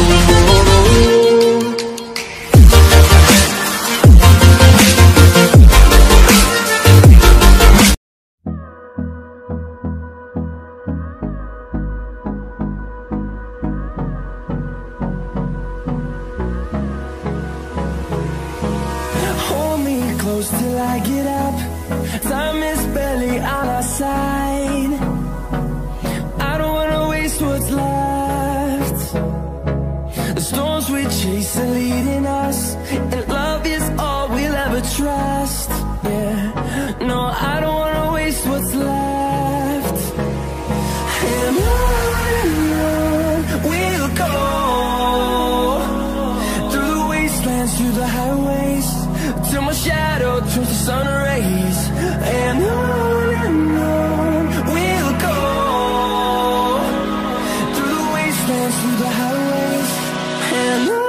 Close till I get up. Time is barely on our side. I don't wanna waste what's left. The storms we chase are leading us, and love is all we'll ever trust. Yeah, no, I don't wanna waste what's left. And on we'll go, through the wastelands, through the highways, till my shadow turns to sun rays. And on we'll go, through the wastelands, through the highways, and on we'll go.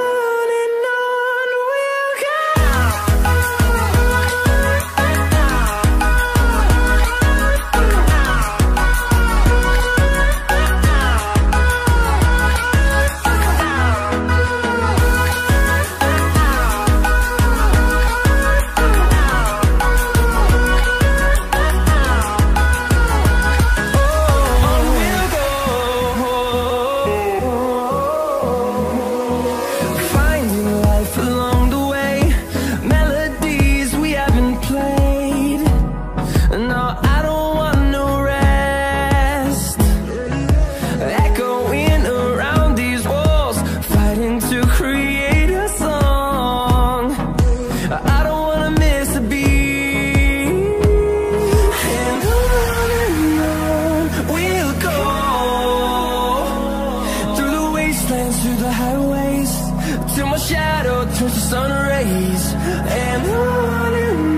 Through the highways, till my shadow turns to sun rays. And on